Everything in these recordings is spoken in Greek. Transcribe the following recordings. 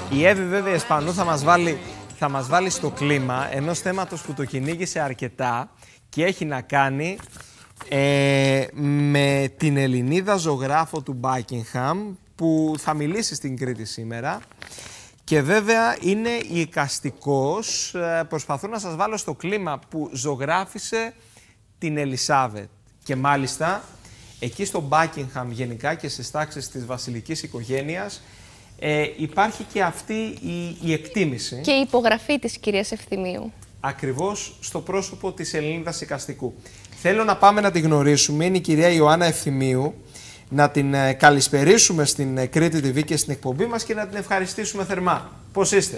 Η Εύη βέβαια Εσπανού θα μας βάλει στο κλίμα ενός θέματος που το κυνήγησε αρκετά και έχει να κάνει με την Ελληνίδα ζωγράφο του Buckingham που θα μιλήσει στην Κρήτη σήμερα. Και βέβαια είναι η εικαστικός, προσπαθώ να σας βάλω στο κλίμα, που ζωγράφισε την Ελισάβετ. Και μάλιστα εκεί στο Buckingham γενικά και στις τάξεις της βασιλικής οικογένειας υπάρχει και αυτή η εκτίμηση. Και η υπογραφή της κυρίας Ευθυμίου. Ακριβώς στο πρόσωπο της Ελληνίδας εικαστικού. Θέλω να πάμε να τη γνωρίσουμε. Είναι η κυρία Ιωάννα Ευθυμίου. Να την καλησπερίσουμε στην Κρήτη TV και στην εκπομπή μας και να την ευχαριστήσουμε θερμά. Πώς είστε?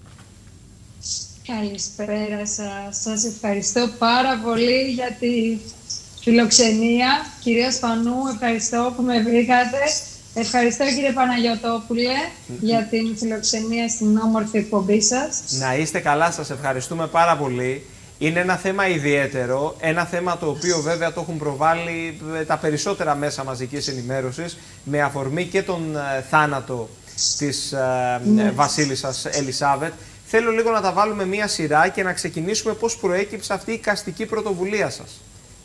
Καλησπέρα σας. Σας ευχαριστώ πάρα πολύ για τη φιλοξενία. Κυρία Σπανού, ευχαριστώ που με βρήκατε. Ευχαριστώ κύριε Παναγιωτόπουλε για την φιλοξενία στην όμορφη εκπομπή σας. Να είστε καλά, σας ευχαριστούμε πάρα πολύ. Είναι ένα θέμα ιδιαίτερο, ένα θέμα το οποίο βέβαια το έχουν προβάλει τα περισσότερα μέσα μαζικής ενημέρωσης με αφορμή και τον θάνατο της βασίλισσας Ελισάβετ. Θέλω λίγο να τα βάλουμε μία σειρά και να ξεκινήσουμε πώς προέκυψε αυτή η εικαστική πρωτοβουλία σας.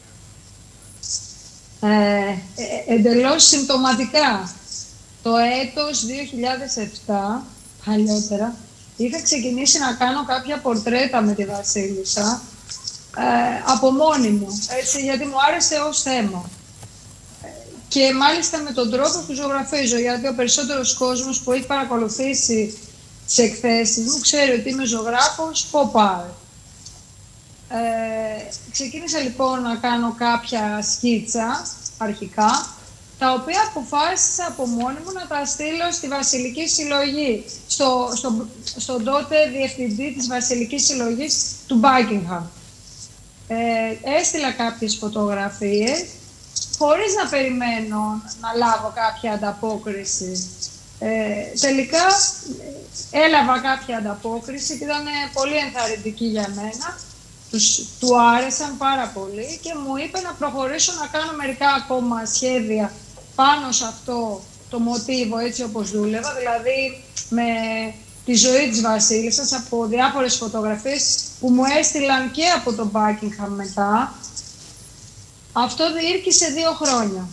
Εντελώς συμπτωματικά. Το έτος 2007, παλιότερα, είχα ξεκινήσει να κάνω κάποια πορτρέτα με τη βασίλισσα από μόνη μου, έτσι, γιατί μου άρεσε ως θέμα. Και μάλιστα με τον τρόπο που ζωγραφίζω, γιατί ο περισσότερος κόσμος που έχει παρακολουθήσει τις εκθέσεις μου ξέρει ότι είμαι ζωγράφος pop art. Ξεκίνησα λοιπόν να κάνω κάποια σκίτσα αρχικά, τα οποία αποφάσισα από μόνη μου να τα στείλω στη Βασιλική Συλλογή, στον τότε διευθυντή της Βασιλικής Συλλογής του Buckingham. Έστειλα κάποιες φωτογραφίες, χωρίς να περιμένω να λάβω κάποια ανταπόκριση. Τελικά έλαβα κάποια ανταπόκριση και ήταν πολύ ενθαρρυντική για μένα. Του άρεσαν πάρα πολύ και μου είπε να προχωρήσω να κάνω μερικά ακόμα σχέδια πάνω σε αυτό το μοτίβο, έτσι όπως δούλευα, δηλαδή με τη ζωή της βασίλισσας από διάφορες φωτογραφίες που μου έστειλαν και από το Buckingham μετά. Αυτό διήρκησε 2 χρόνια.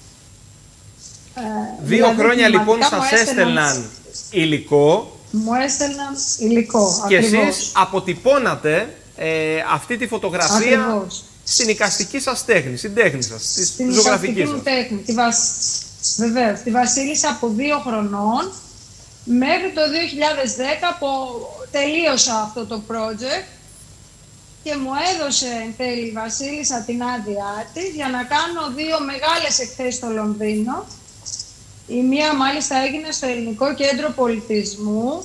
2 χρόνια λοιπόν σας έστελναν υλικό. Μου έστελναν υλικό, και ακριβώς. Εσείς αποτυπώνατε αυτή τη φωτογραφία ακριβώς στην εικαστική σας τέχνη, στην τέχνη σας, στη ζωγραφική σας. Τέχνη. Βεβαίως, τη βασίλισσα από 2 χρονών μέχρι το 2010 που τελείωσα αυτό το project και μου έδωσε εν τέλει η βασίλισσα την άδειά της για να κάνω 2 μεγάλες εκθέσεις στο Λονδίνο. Η μία μάλιστα έγινε στο Ελληνικό Κέντρο Πολιτισμού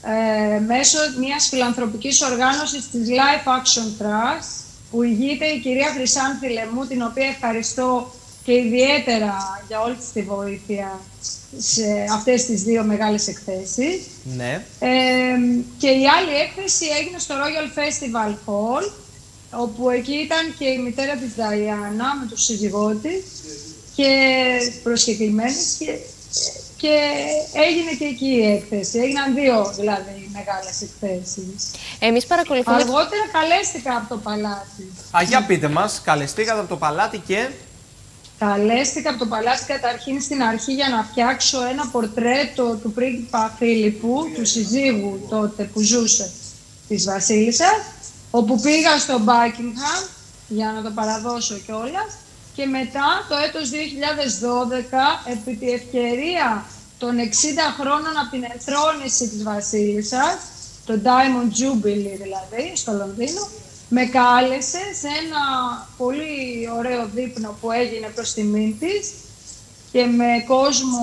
μέσω μιας φιλανθρωπικής οργάνωσης της Life Action Trust που ηγείται η κυρία Χρυσάνθη Λεμού, την οποία ευχαριστώ και ιδιαίτερα για όλη τη βοήθεια σε αυτές τις 2 μεγάλες εκθέσεις. Ναι. Και η άλλη έκθεση έγινε στο Royal Festival Hall, όπου εκεί ήταν και η μητέρα της Νταϊάννα με τον σύζυγό της και προσκεκλημένες και έγινε και εκεί η έκθεση. Έγιναν 2 δηλαδή μεγάλες εκθέσεις. Εμείς παρακολουθούμε. Αργότερα καλέστηκα από το παλάτι. Για πείτε μας, καλεστήκατε από το παλάτι και... Καλέστηκα από το παλάτι καταρχήν στην αρχή για να φτιάξω ένα πορτρέτο του πρίγκιπα Φίλιππου, του συζύγου τότε που ζούσε της βασίλισσας, όπου πήγα στο Buckingham για να το παραδώσω κιόλας. Και μετά το έτος 2012, επί τη ευκαιρία των 60 χρόνων από την ενθρόνηση της βασίλισσας, το Diamond Jubilee δηλαδή, στο Λονδίνο, με κάλεσε σε ένα πολύ ωραίο δείπνο που έγινε προς τιμήν της και με κόσμο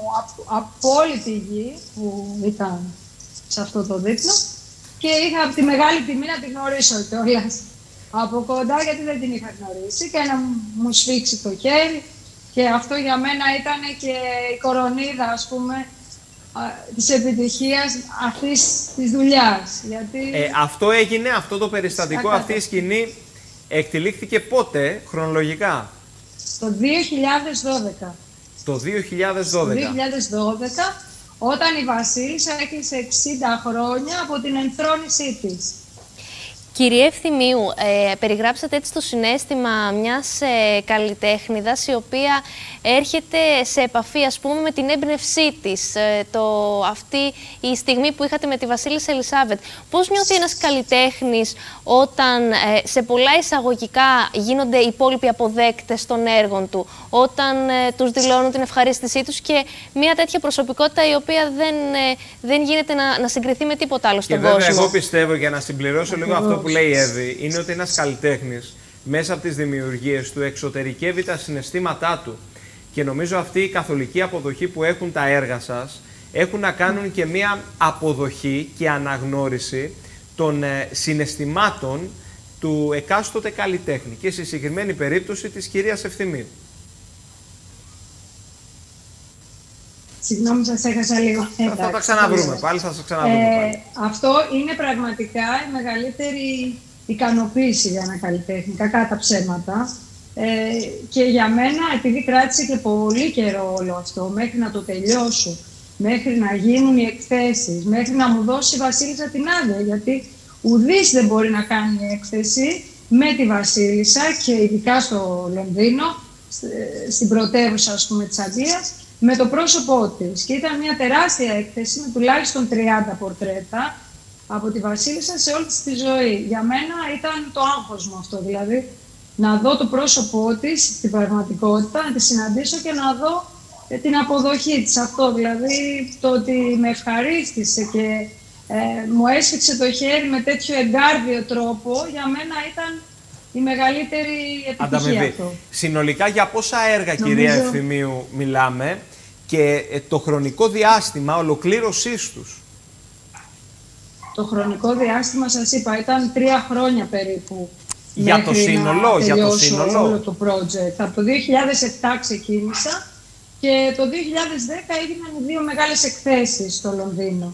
από όλη τη γη που ήταν σε αυτό το δείπνο και είχα τη μεγάλη τιμή να την γνωρίσω κιόλας από κοντά, γιατί δεν την είχα γνωρίσει, και να μου σφίξει το χέρι και αυτό για μένα ήταν και η κορονίδα, ας πούμε, της επιτυχίας αυτής της δουλειάς. Γιατί... αυτό έγινε, αυτό το περιστατικό, αυτή η σκηνή εκτελήχθηκε πότε, χρονολογικά? Το 2012. Το 2012. Το 2012, όταν η βασίλισσα έκλεισε 60 χρόνια από την ενθρόνησή της. Κυρία Ευθυμίου, περιγράψατε έτσι το συναίσθημα μιας καλλιτέχνηδας η οποία έρχεται σε επαφή, ας πούμε, με την έμπνευσή της. Αυτή η στιγμή που είχατε με τη Βασίλισσα Ελισάβετ. Πώς νιώθει ένας καλλιτέχνης όταν σε πολλά εισαγωγικά γίνονται οι υπόλοιποι αποδέκτες των έργων του, όταν τους δηλώνουν την ευχαρίστησή τους και μια τέτοια προσωπικότητα η οποία δεν γίνεται να συγκριθεί με τίποτα άλλο στον κόσμο. Και βέβαια, εγώ πιστεύω, για να συμπληρώσω λίγο αυτό που λέει η Εύη, είναι ότι ένας καλλιτέχνης μέσα από τις δημιουργίες του εξωτερικεύει τα συναισθήματά του. Και νομίζω αυτή η καθολική αποδοχή που έχουν τα έργα σας έχουν να κάνουν και μία αποδοχή και αναγνώριση των συναισθημάτων του εκάστοτε καλλιτέχνη και στη συγκεκριμένη περίπτωση της κυρίας Ευθυμίου. Συγγνώμη, σας έχασα λίγο. Θα τα ξαναβρούμε, πάλι θα σας ξαναβρούμε πάλι. Αυτό είναι πραγματικά η μεγαλύτερη ικανοποίηση για ένα καλλιτέχνη, κακά τα ψέματα. Και για μένα, επειδή κράτησε και πολύ καιρό όλο αυτό, μέχρι να το τελειώσω, μέχρι να γίνουν οι εκθέσεις, μέχρι να μου δώσει η Βασίλισσα την άδεια, γιατί ουδής δεν μπορεί να κάνει έκθεση με τη Βασίλισσα και ειδικά στο Λονδίνο, στην πρωτεύουσα, ας πούμε, της Αγγλίας, με το πρόσωπό της. Και ήταν μια τεράστια έκθεση με τουλάχιστον 30 πορτρέτα από τη Βασίλισσα σε όλη της τη ζωή. Για μένα ήταν το άγχος μου αυτό, δηλαδή να δω το πρόσωπό της στην πραγματικότητα, να τη συναντήσω και να δω την αποδοχή της. Αυτό δηλαδή, το ότι με ευχαρίστησε και μου έσφιξε το χέρι με τέτοιο εγκάρδιο τρόπο, για μένα ήταν η μεγαλύτερη επιτυχία αυτό. Συνολικά για πόσα έργα, κυρία Ευθυμίου, μιλάμε και το χρονικό διάστημα ολοκλήρωσής τους? Το χρονικό διάστημα, σας είπα, ήταν 3 χρόνια περίπου. Για το σύνολο, όλο το project. Από το 2007 ξεκίνησα και το 2010 έγιναν 2 μεγάλες εκθέσεις στο Λονδίνο.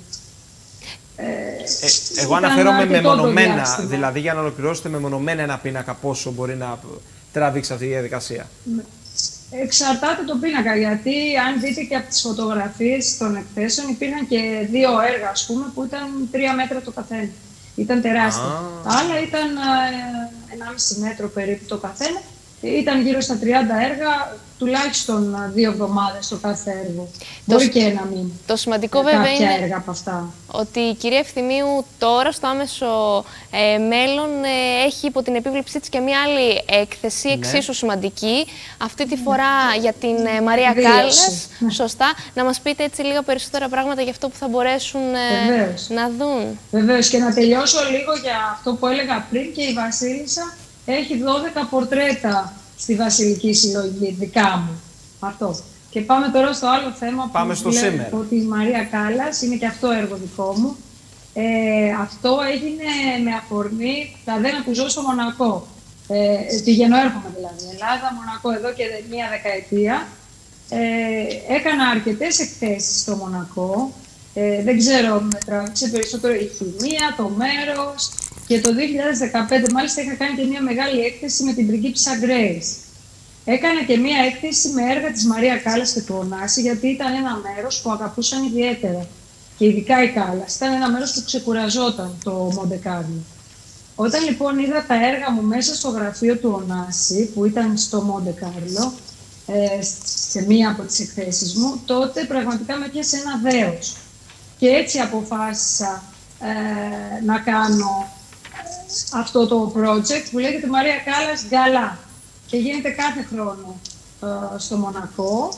Εγώ αναφέρομαι μεμονωμένα, δηλαδή για να ολοκληρώσετε μεμονωμένα ένα πίνακα, πόσο μπορεί να τραβήξει αυτή η διαδικασία? Εξαρτάται το πίνακα, γιατί αν δείτε και από τις φωτογραφίες των εκθέσεων υπήρχαν και 2 έργα, ας πούμε, που ήταν 3 μέτρα το καθένα. Ήταν τεράστια. Τα άλλα ήταν 1,5 μέτρο περίπου το καθένα. Ήταν γύρω στα 30 έργα, τουλάχιστον 2 εβδομάδες το κάθε έργο. Μπορεί και ένα μήνα. Το σημαντικό βέβαια είναι έργα από αυτά. ότι η κυρία Ευθυμίου τώρα στο άμεσο μέλλον έχει υπό την επίβλεψή της και μια άλλη έκθεση εξίσου σημαντική. Αυτή τη φορά για την Μαρία Κάλλας. Σωστά. Να μας πείτε έτσι λίγα περισσότερα πράγματα για αυτό που θα μπορέσουν να δουν. Βεβαίως. Και να τελειώσω λίγο για αυτό που έλεγα πριν, και η Βασίλισσα έχει 12 πορτρέτα στη Βασιλική Συλλογή, δικά μου. Αυτό. Και πάμε τώρα στο άλλο θέμα που βλέπω, ότι η Μαρία Κάλλας είναι και αυτό έργο δικό μου. Αυτό έγινε με αφορμή τα δένα που ζω στο Μονακό. Πηγαίνω έρχομαι δηλαδή, Ελλάδα, Μονακό εδώ και 1 δεκαετία. Έκανα αρκετές εκθέσεις στο Μονακό. Δεν ξέρω, με τράβηξε περισσότερο η χημεία, το μέρος. Και το 2015 μάλιστα είχα κάνει και μια μεγάλη έκθεση με την πριγκίπισσα Γκρέις. Έκανα και μια έκθεση με έργα της Μαρία Κάλλας και του Ωνάση, γιατί ήταν ένα μέρος που αγαπούσαν ιδιαίτερα. Και ειδικά η Κάλλας. Ήταν ένα μέρος που ξεκουραζόταν, το Μοντε Κάρλο. Όταν λοιπόν είδα τα έργα μου μέσα στο γραφείο του Ωνάση, που ήταν στο Μοντε Κάρλο, σε μία από τις εκθέσεις μου, τότε πραγματικά με πιάσε ένα δέος. Και έτσι αποφάσισα να κάνω αυτό το project που λέγεται Μαρία Κάλλας Γκαλά και γίνεται κάθε χρόνο στο Μονακό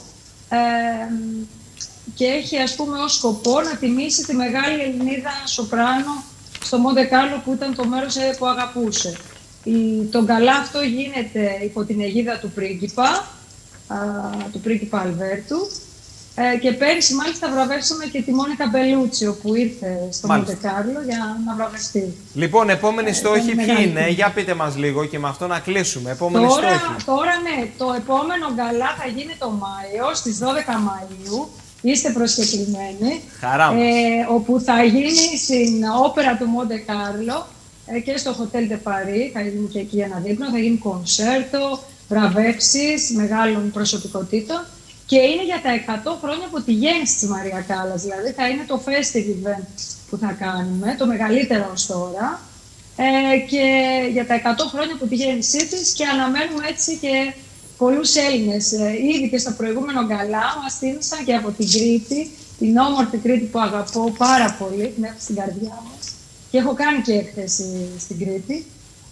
και έχει, ας πούμε, ως σκοπό να τιμήσει τη μεγάλη Ελληνίδα σοπράνο στο Μοντε Κάρλο, που ήταν το μέρος που αγαπούσε. Το γκαλά αυτό γίνεται υπό την αιγίδα του πρίγκιπα Αλβέρτου. Και πέρυσι μάλιστα βραβεύσαμε και τη Μόνικα Μπελούτσιο που ήρθε στο Μοντε Κάρλο για να βραβευτεί. Λοιπόν, επόμενοι στόχοι ποιοι είναι? Για πείτε μας λίγο και με αυτό να κλείσουμε. Επόμενοι στόχοι. Τώρα ναι, το επόμενο γκαλά θα γίνει το Μάιο, στις 12 Μαΐου. Είστε προσκεκλημένοι. Χαρά μας. Όπου θα γίνει στην όπερα του Μοντε Κάρλο και στο Hotel de Paris. Θα γίνει και εκεί ένα δείπνο, θα γίνει κονσέρτο, βραβεύσεις μεγάλων προσωπικότητων. και είναι για τα 100 χρόνια από τη γέννηση της Μαρία Κάλλας. Δηλαδή θα είναι το festive event που θα κάνουμε, το μεγαλύτερο ως τώρα, και για τα 100 χρόνια από τη γέννησή της, και αναμένουμε έτσι και πολλούς Έλληνες. Ήδη και στο προηγούμενο γκαλά μας θύμισαν και από την Κρήτη, την όμορφη Κρήτη που αγαπώ πάρα πολύ, την έχω στην καρδιά μας, και έχω κάνει και έκθεση στην Κρήτη.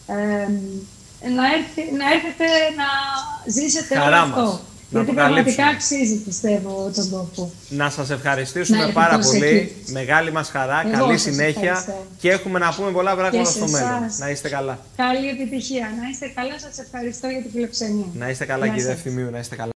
Να έρθετε να ζήσετε όλο αυτό. Γιατί πραγματικά αξίζει, πιστεύω, τον τόπο. Να σας ευχαριστήσουμε πάρα πολύ. Εκεί. Μεγάλη μας χαρά, καλή συνέχεια και έχουμε να πούμε πολλά πράγματα στο μέλλον. Να είστε καλά. Καλή επιτυχία. Να είστε καλά. Σας ευχαριστώ για την φιλοξενία. Να είστε καλά, κύριε Ευθυμίου. Να είστε καλά.